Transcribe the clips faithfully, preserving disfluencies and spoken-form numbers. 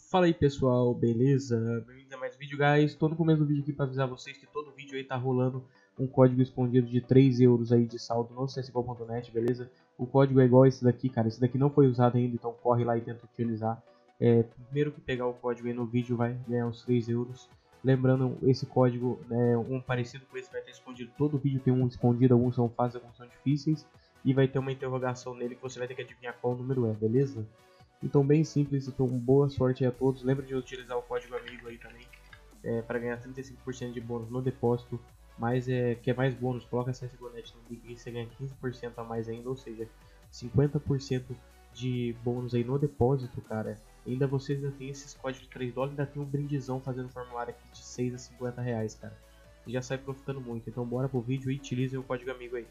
Fala aí pessoal, beleza? Bem-vindos a mais um vídeo, guys. Tô no começo do vídeo aqui pra avisar vocês que todo vídeo aí tá rolando um código escondido de três euros aí de saldo no C S G O ponto net, beleza? O código é igual esse daqui, cara. Esse daqque não foi usado ainda, então corre lá e tenta utilizar. É, primeiro que pegar o código aí no vídeo vai ganhar uns três euros. Lembrando, esse código, né, um parecido com esse vai estar escondido. Todo vídeo tem um escondido, alguns são fáceis, alguns são difíceis. E vai ter uma interrogação nele que você vai ter que adivinhar qual número é, beleza? Então bem simples, então boa sorte aí a todos. Lembra de utilizar o código amigo aí também é, para ganhar trinta e cinco por cento de bônus no depósito. Mas é, quer mais bônus, coloca C S G O ponto net no link e você ganha quinze por cento a mais ainda, ou seja, cinquenta por cento de bônus aí no depósito, cara. Ainda vocês ainda tem esses códigos de três dólares, ainda tem um brindizão fazendo formulário aqui de seis a cinquenta reais, cara. E já sai profitando muito, então bora pro vídeo e utilizem o código amigo aí.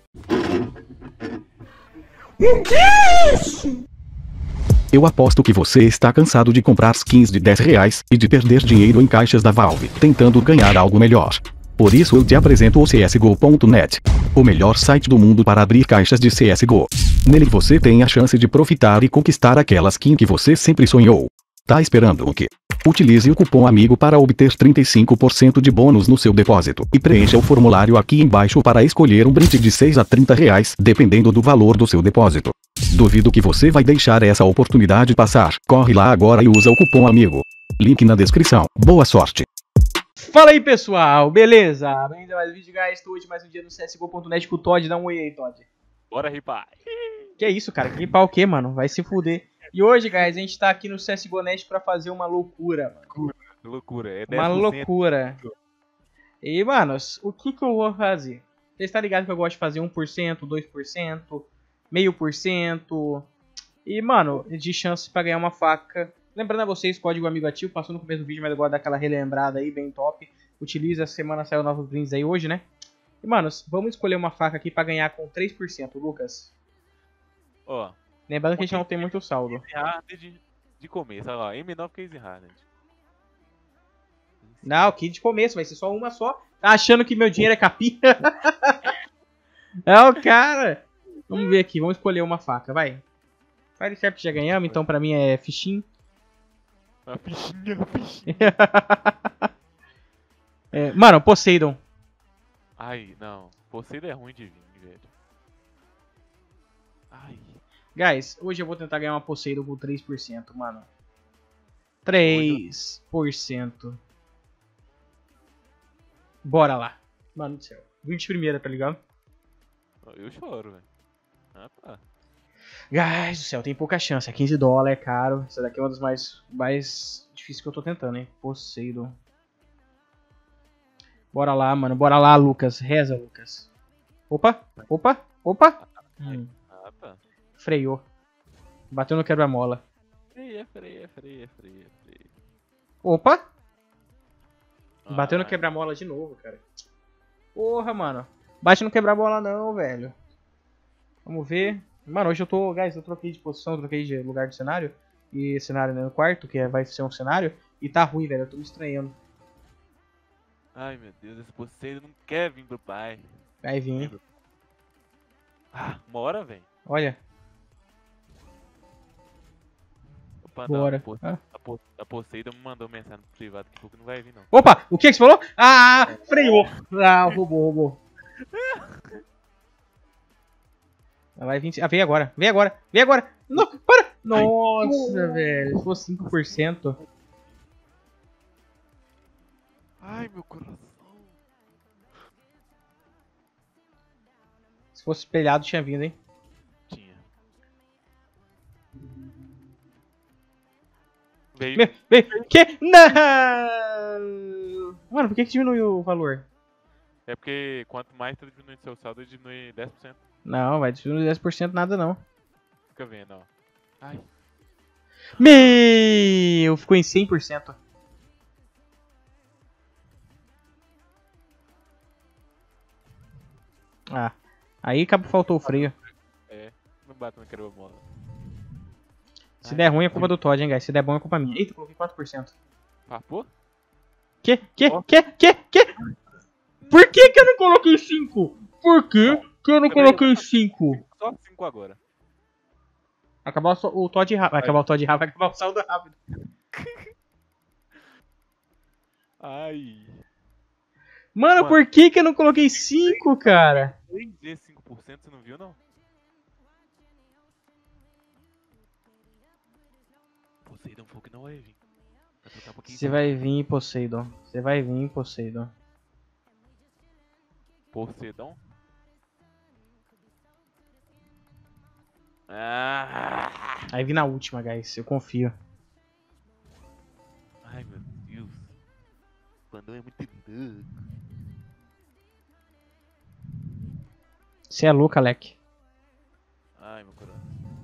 O que é isso? Eu aposto que você está cansado de comprar skins de dez reais e de perder dinheiro em caixas da Valve, tentando ganhar algo melhor. Por isso eu te apresento o C S G O ponto net, o melhor site do mundo para abrir caixas de C S G O. Nele você tem a chance de profitar e conquistar aquela skin que você sempre sonhou. Tá esperando o quê? Utilize o cupom AMIGO para obter trinta e cinco por cento de bônus no seu depósito e preencha o formulário aqui embaixo para escolher um brinde de seis a trinta reais, dependendo do valor do seu depósito. Duvido que você vai deixar essa oportunidade passar. Corre lá agora e usa o cupom AMIGO. Link na descrição. Boa sorte! Fala aí pessoal, beleza? Bem-vindo a mais um vídeo, guys. Estou hoje mais um dia no C S G O ponto net com o Todd. Dá um oi aí, Todd. Bora, ripar. Que é isso, cara? Ripar o quê, mano? Vai se fuder. E hoje, guys, a gente tá aqui no C S G O ponto net pra fazer uma loucura, mano. Loucura, loucura. É Uma dez por cento. loucura. E, manos, o que que eu vou fazer? Você está ligado que eu gosto de fazer um por cento, dois por cento, meio por cento. E, mano, de chance pra ganhar uma faca. Lembrando a vocês, código amigo ativo, passou no começo do vídeo, mas eu gosto daquela relembrada aí, bem top. Utiliza, essa semana saiu novos brindes aí hoje, né? E, manos, vamos escolher uma faca aqui pra ganhar com três por cento, Lucas. Ó. Lembrando que a gente não tem muito saldo. Case Hardened de, de começo, olha lá. M nove Case Hardened. Não, que de começo, vai ser só uma só. Tá achando que meu dinheiro é capinha? É o cara. Vamos ver aqui, vamos escolher uma faca, vai. Firecraft já ganhamos, então pra mim é fichinho. A fichinha, a fichinha. É, mano, Poseidon. Ai, não. Poseidon é ruim de vir, velho. Ai. Guys, hoje eu vou tentar ganhar uma Poseidon com três por cento, mano. três por cento. Bora lá. Mano do céu. vinte primeira, tá ligado? Eu choro, velho. Ah, tá. Guys do céu, tem pouca chance. É quinze dólares, é caro. Essa daqui é uma das mais, mais difíceis que eu tô tentando, hein. Poseidon. Bora lá, mano. Bora lá, Lucas. Reza, Lucas. Opa, opa, opa. Hum, Ah, tá. freou. Bateu no quebra-mola. Freia, freia, freia, freia, freia. Opa. Bateu no Ai. quebra-mola de novo, cara. Porra, mano. Bate no quebra-mola não, velho. Vamos ver. Mano, hoje eu tô... Guys, eu troquei de posição, eu troquei de lugar do cenário. E cenário né, no quarto, que é- vai ser um cenário. E tá ruim, velho. Eu tô me estranhando. Ai, meu Deus, esse Poseidon não quer vir pro pai. Vai vir. Ah, uma hora, velho. Olha. Opa, Bora. não. Po- Ah. A, Po- a Poseidon me mandou mensagem no privado que pouco não vai vir, não. Opa, o que que você falou? Ah, freou. Ah, roubou, roubou. Vai vir... Ah, vem agora. Vem agora. Vem agora. Não, para. Nossa, velho. Se fosse cinco por cento. Ai, meu coração. Se fosse espelhado, tinha vindo, hein? Tinha. Veio. Vem, vem. Que? Não! Mano, por que que diminuiu o valor? É porque quanto mais tu diminui seu saldo, ele diminui dez por cento. Não, vai diminuir dez por cento nada, não. Fica vendo, ó. Ai. Meu! Ficou em cem por cento. Ah, aí acabou, faltou o freio. É, não bate na quebra-mola. Se der ruim é culpa do Todd, hein, guys. Se der bom é culpa minha. Eita, coloquei quatro por cento. Papou? Que? Que? Que? Que? Que? Por que que eu não coloquei cinco? Por que que eu não coloquei cinco? Só cinco agora. Acabar o, so- o Todd rápido. Vai acabar o Todd rápido, vai acabar o saldo rápido. Ai. Mano, Mano. por que que eu não coloquei cinco, cara? três vezes cinco por cento, você não viu, não? Poseidon falou que não vai vir. Vai trocar um pouquinho. Você vai vir, Poseidon. Você vai vir, Poseidon. Poseidon? Ah! Aí vim na última, guys. Eu confio. Ai, meu Deus. O Pandão é muito louco. Você é louco, Alec. Ai, meu coração.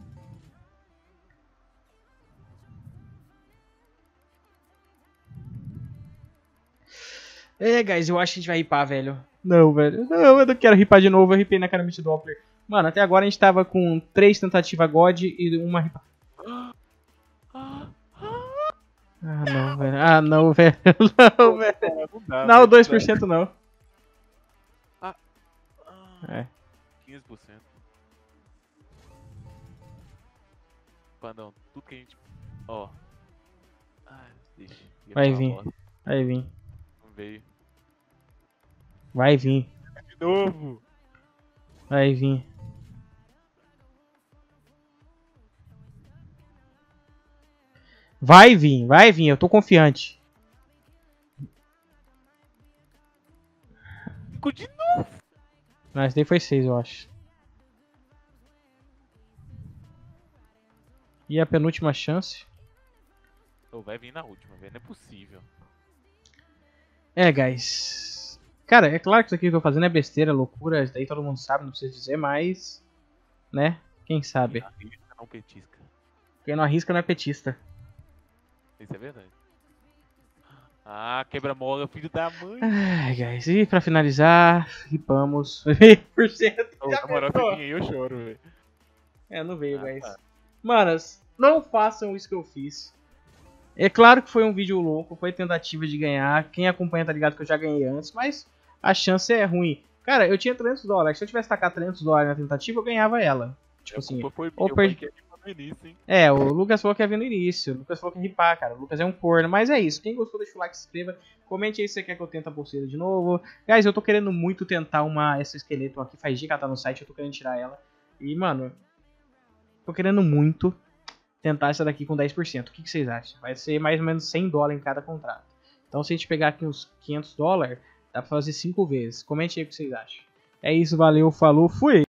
É, guys, eu acho que a gente vai ripar, velho. Não, velho. Não, eu não quero ripar de novo. Eu ripei na cara do Doppler. Mano, até agora a gente tava com três tentativas God e uma ripa. Ah, não, velho. Ah, não, velho. Não, velho. Não dá, Não, velho, dois por cento não. Ah, É. quinze por cento. Pandão, tudo que a gente... Ó. Ai, deixa. Ia Vai falar vir. bosta. Vai vir. Não veio. Vai vir. De novo. Vai vir. Vai vir, vai vir, eu tô confiante. Ficou de novo. Mas daí foi seis, eu acho. E a penúltima chance? Oh, vai vir na última, velho. Não é possível. É, guys. Cara, é claro que isso aqui que eu tô fazendo é besteira, loucura. Isso daí todo mundo sabe, não precisa dizer, mas... Né? Quem sabe? Arrisca, não petisca. Quem não arrisca não é petista. Isso é verdade. Ah, quebra-mola, filho da mãe. Ai, guys. E pra finalizar, ripamos. vinte por cento. Oh, Já na moral, pensou? você vinha aí, eu choro, velho. É, não veio, Ah, guys. tá. Manas, não façam isso que eu fiz. É claro que foi um vídeo louco, foi tentativa de ganhar. Quem acompanha tá ligado que eu já ganhei antes, mas a chance é ruim. Cara, eu tinha trezentos dólares. Se eu tivesse tacado trezentos dólares na tentativa, eu ganhava ela. Tipo A assim, culpa foi ou minha, perdi- eu banquei aqui no início, hein. é, o Lucas falou que ia vir no início. O Lucas falou que ia ripar, cara. O Lucas é um corno. Mas é isso. Quem gostou, deixa o like, se inscreva. Comente aí se você quer que eu tente a pulseira de novo. Guys, eu tô querendo muito tentar uma essa esqueleto aqui. Faz dia que ela tá no site, eu tô querendo tirar ela. E, mano, tô querendo muito tentar essa daqui com dez por cento. O que, que vocês acham? Vai ser mais ou menos cem dólares em cada contrato. Então, se a gente pegar aqui uns quinhentos dólares, dá pra fazer cinco vezes. Comente aí o que vocês acham. É isso, valeu, falou, fui!